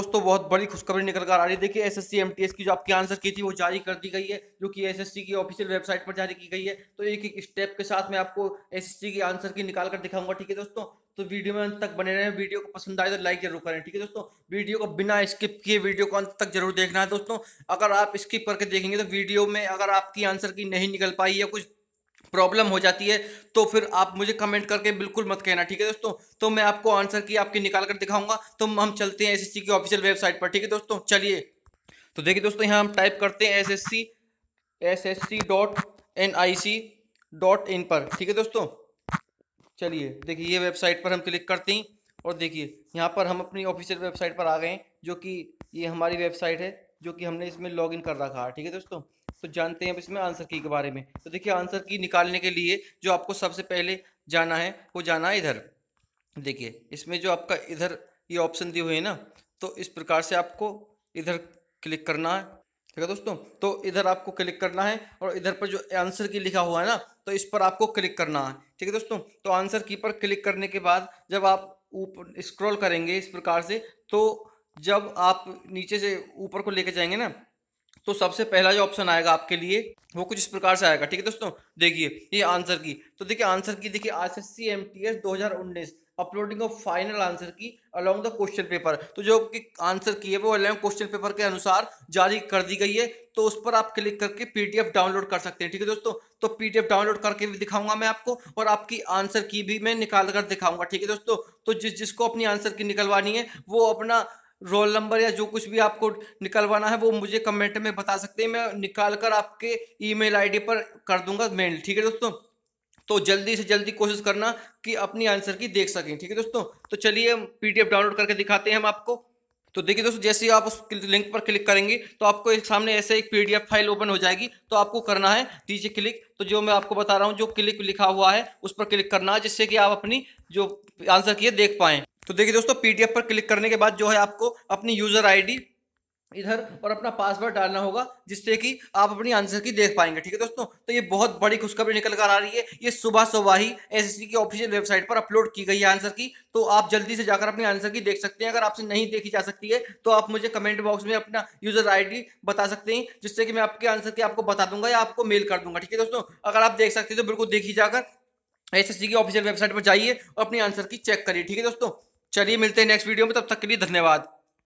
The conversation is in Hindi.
दोस्तों बहुत बड़ी खुशखबरी निकल कर आ रही है। देखिए एसएससी एमटीएस की जो आपकी आंसर की थी वो जारी कर दी गई है, जो कि एसएससी की ऑफिशियल वेबसाइट पर जारी की गई है। तो एक एक स्टेप के साथ मैं आपको एसएससी की आंसर की निकाल कर दिखाऊंगा। ठीक है दोस्तों, तो वीडियो में अंत तक बने रहें। वीडियो को पसंद आए तो लाइक जरूर करें। ठीक है दोस्तों, वीडियो को बिना स्किप किए वीडियो को अंत तक जरूर देखना है दोस्तों। अगर आप स्किप करके देखेंगे तो वीडियो में अगर आपकी आंसर की नहीं निकल पाई या कुछ प्रॉब्लम हो जाती है तो फिर आप मुझे कमेंट करके बिल्कुल मत कहना। ठीक है दोस्तों, तो मैं आपको आंसर की आपकी निकाल कर दिखाऊंगा। तो हम चलते हैं एसएससी की ऑफिशियल वेबसाइट पर। ठीक है दोस्तों, चलिए। तो देखिए दोस्तों, यहाँ हम टाइप करते हैं ssc.nic.in पर। ठीक है दोस्तों, चलिए देखिए ये वेबसाइट पर हम क्लिक करते हैं और देखिए यहाँ पर हम अपनी ऑफिशियल वेबसाइट पर आ गए हैं, जो कि ये हमारी वेबसाइट है, जो कि हमने इसमें लॉगिन कर रखा है। ठीक है दोस्तों, तो जानते हैं अब इसमें आंसर की के बारे में। तो देखिए आंसर की निकालने के लिए जो आपको सबसे पहले जाना है वो जाना है इधर। देखिए इसमें जो आपका इधर ये ऑप्शन दिए हुए हैं ना, तो इस प्रकार से आपको इधर क्लिक करना है। ठीक है दोस्तों, तो इधर आपको क्लिक करना है और इधर पर जो आंसर की लिखा हुआ है ना, तो इस पर आपको क्लिक करना है। ठीक है दोस्तों, तो आंसर की पर क्लिक करने के बाद जब आप ऊपर स्क्रॉल करेंगे इस प्रकार से, तो जब आप नीचे से ऊपर को लेके जाएंगे ना, तो सबसे पहला जो ऑप्शन आएगा आपके लिए वो कुछ इस प्रकार से आएगा। ठीक है दोस्तों, देखिए ये आंसर की, तो देखिए आंसर की, देखिए SSC MTS 2019 uploading of final answer key along the question paper. तो जो आंसर की है वो अलोंग क्वेश्चन पेपर के अनुसार जारी कर दी गई है। तो उस पर आप क्लिक करके पीडीएफ डाउनलोड कर सकते हैं। ठीक है दोस्तों, तो पीडीएफ डाउनलोड करके भी दिखाऊंगा मैं आपको, और आपकी आंसर की भी मैं निकाल कर दिखाऊंगा। ठीक है दोस्तों, तो जिसको अपनी आंसर की निकलवानी है वो अपना रोल नंबर या जो कुछ भी आपको निकलवाना है वो मुझे कमेंट में बता सकते हैं। मैं निकाल कर आपके ईमेल आईडी पर कर दूंगा मेल। ठीक है दोस्तों, तो जल्दी से जल्दी कोशिश करना कि अपनी आंसर की देख सकें। ठीक है दोस्तों, तो चलिए हम पीडीएफ डाउनलोड करके दिखाते हैं हम आपको। तो देखिए दोस्तों, जैसे ही आप उस लिंक पर क्लिक करेंगे तो आपको एक सामने ऐसे एक पीडीएफ फाइल ओपन हो जाएगी। तो आपको करना है नीचे क्लिक, तो जो मैं आपको बता रहा हूँ जो क्लिक लिखा हुआ है उस पर क्लिक करना है, जिससे कि आप अपनी जो आंसर की है देख पाएं। तो देखिए दोस्तों, पीडीएफ पर क्लिक करने के बाद जो है आपको अपनी यूजर आईडी इधर और अपना पासवर्ड डालना होगा, जिससे कि आप अपनी आंसर की देख पाएंगे। ठीक है दोस्तों, तो ये बहुत बड़ी खुशखबरी निकल कर आ रही है। ये सुबह सुबह ही एसएससी की ऑफिशियल वेबसाइट पर अपलोड की गई है आंसर की। तो आप जल्दी से जाकर अपनी आंसर की देख सकते हैं। अगर आपसे नहीं देखी जा सकती है तो आप मुझे कमेंट बॉक्स में अपना यूजर आईडी बता सकते हैं, जिससे कि मैं आपके आंसर की आपको बता दूंगा या आपको मेल कर दूंगा। ठीक है दोस्तों, अगर आप देख सकते हैं तो बिल्कुल देखिए, जाकर एसएससी की ऑफिशियल वेबसाइट पर जाइए और अपनी आंसर की चेक करिए। ठीक है दोस्तों, चलिए मिलते हैं नेक्स्ट वीडियो में, तब तक के लिए धन्यवाद।